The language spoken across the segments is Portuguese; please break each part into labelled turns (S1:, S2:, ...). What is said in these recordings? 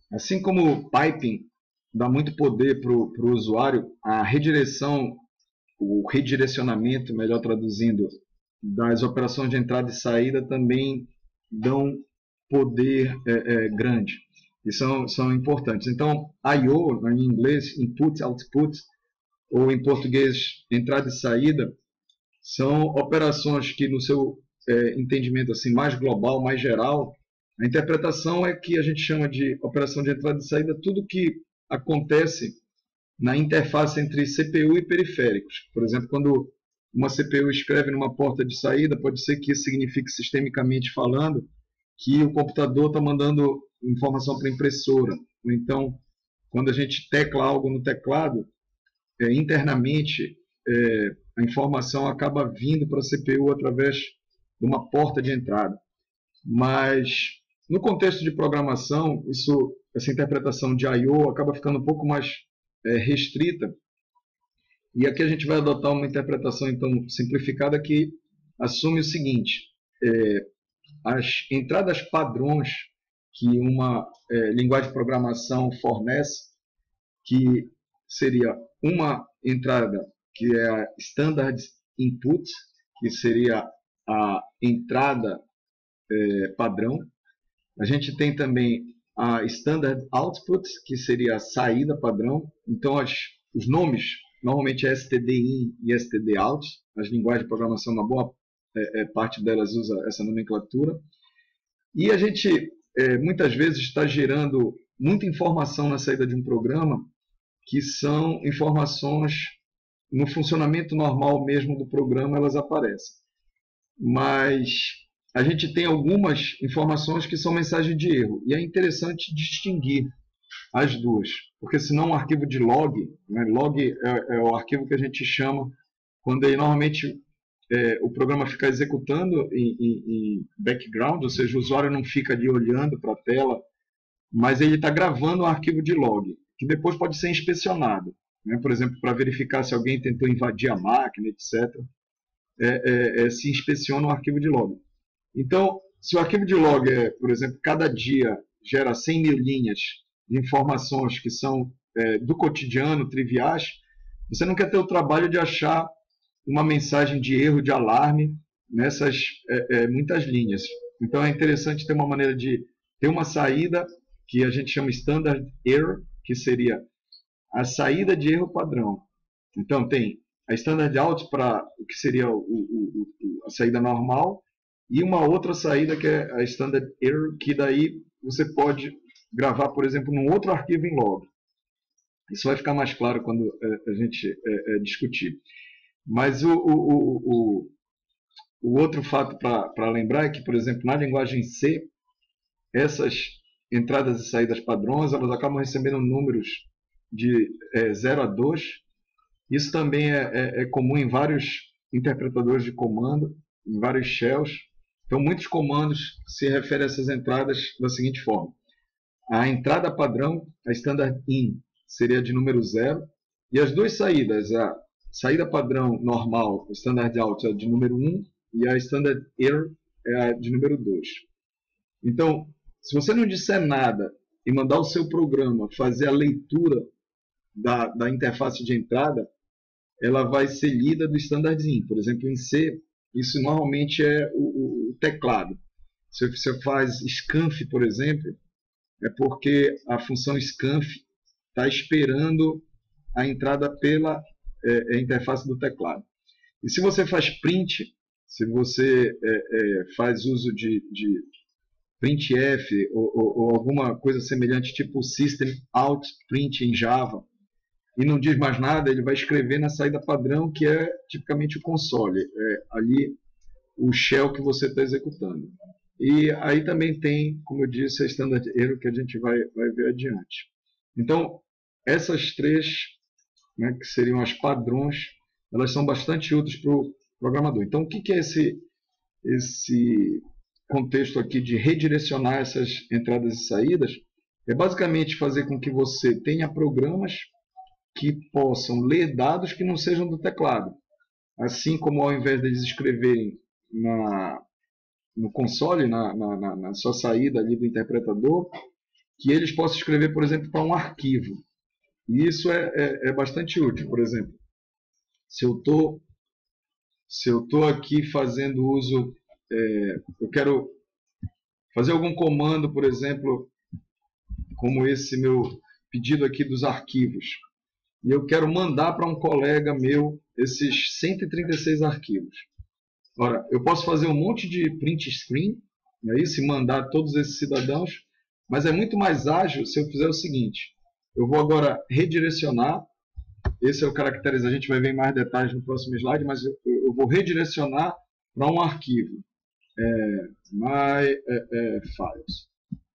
S1: Assim como o piping dá muito poder para o usuário, a redireção, o redirecionamento, melhor traduzindo, das operações de entrada e saída também dão poder grande e são importantes. Então, I/O, em inglês, input, output, ou em português, entrada e saída, são operações que, no seu entendimento assim mais global, mais geral, a interpretação é que a gente chama de operação de entrada e saída tudo que acontece na interface entre CPU e periféricos. Por exemplo, quando uma CPU escreve numa porta de saída, pode ser que isso signifique, sistemicamente falando, que o computador está mandando informação para a impressora. Ou então, quando a gente tecla algo no teclado, internamente a informação acaba vindo para a CPU através de uma porta de entrada. Mas no contexto de programação, essa interpretação de I/O acaba ficando um pouco mais restrita. E aqui a gente vai adotar uma interpretação então simplificada que assume o seguinte: as entradas padrões que uma linguagem de programação fornece, que seria uma entrada que é a standard input, que seria a entrada padrão. A gente tem também a standard output, que seria a saída padrão. Então, os nomes, normalmente é std-in e std-out. As linguagens de programação, uma boa parte delas usa essa nomenclatura. E a gente, muitas vezes, está gerando muita informação na saída de um programa, que são informações no funcionamento normal mesmo do programa, elas aparecem. Mas a gente tem algumas informações que são mensagem de erro, e é interessante distinguir as duas, porque senão um arquivo de log, né, log é o arquivo que a gente chama quando ele, normalmente o programa fica executando em background, ou seja, o usuário não fica ali olhando para a tela, mas ele está gravando um arquivo de log, que depois pode ser inspecionado, né, por exemplo, para verificar se alguém tentou invadir a máquina, etc. Se inspeciona o arquivo de log. Então, se o arquivo de log por exemplo, cada dia gera 100 mil linhas de informações que são do cotidiano, triviais, você não quer ter o trabalho de achar uma mensagem de erro, de alarme nessas muitas linhas. Então, é interessante ter uma maneira de ter uma saída que a gente chama standard error, que seria a saída de erro padrão. Então, tem a standard out para o que seria a saída normal, e uma outra saída que é a standard error, que daí você pode gravar, por exemplo, num outro arquivo em log. Isso vai ficar mais claro quando a gente discutir. Mas o outro fato para lembrar é que, por exemplo, na linguagem C, essas entradas e saídas padrões, elas acabam recebendo números de 0 a 2. Isso também é comum em vários interpretadores de comando, em vários shells. Então, muitos comandos se referem a essas entradas da seguinte forma: a entrada padrão, a standard in, seria de número 0, e as duas saídas, a saída padrão normal, standard out, é de número 1, e a standard error é a de número 2. Então, se você não disser nada e mandar o seu programa fazer a leitura da interface de entrada, ela vai ser lida do standard in. Por exemplo, em C, isso normalmente é o teclado. Se você faz scanf, por exemplo, é porque a função scanf está esperando a entrada pela interface do teclado. E se você faz print, se você faz uso de printf ou alguma coisa semelhante, tipo system out print em Java, e não diz mais nada, ele vai escrever na saída padrão, que é tipicamente o console, ali o shell que você está executando. E aí também tem, como eu disse, a standard error, que a gente vai ver adiante. Então, essas três, né, que seriam as padrões, elas são bastante úteis para o programador. Então, o que é esse contexto aqui de redirecionar essas entradas e saídas? É basicamente fazer com que você tenha programas que possam ler dados que não sejam do teclado. Assim como, ao invés deles escreverem no console, na sua saída ali do interpretador, que eles possam escrever, por exemplo, para um arquivo. E isso é bastante útil. Por exemplo, se eu estou aqui fazendo uso, eu quero fazer algum comando, por exemplo, como esse meu pedido aqui dos arquivos, e eu quero mandar para um colega meu esses 136 arquivos. Ora, eu posso fazer um monte de print screen, né, se mandar todos esses cidadãos, mas é muito mais ágil se eu fizer o seguinte: eu vou agora redirecionar. Esse é o caracterizar, a gente vai ver em mais detalhes no próximo slide, mas eu vou redirecionar para um arquivo. Files.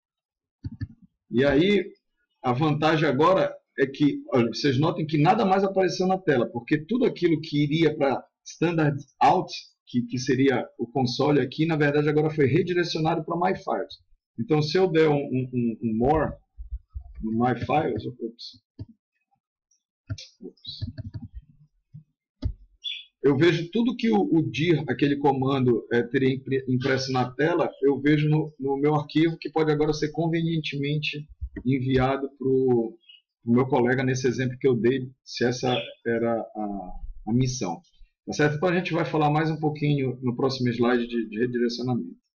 S1: E aí, a vantagem agora é que, olha, vocês notem que nada mais apareceu na tela, porque tudo aquilo que iria para Standard Out, que seria o console aqui, na verdade agora foi redirecionado para My Files. Então, se eu der um More no My Files, eu vejo tudo que o dir, aquele comando, teria impresso na tela, eu vejo no meu arquivo, que pode agora ser convenientemente enviado para o meu colega, nesse exemplo que eu dei, se essa era a missão. Tá certo? Então a gente vai falar mais um pouquinho no próximo slide de redirecionamento.